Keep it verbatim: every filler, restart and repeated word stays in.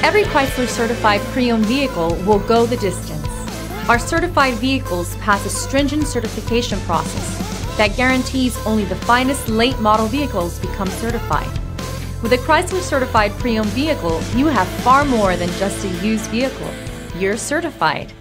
Every Chrysler certified pre-owned vehicle will go the distance. Our certified vehicles pass a stringent certification process that guarantees only the finest late model vehicles become certified. With a Chrysler certified pre-owned vehicle, you have far more than just a used vehicle. You're certified.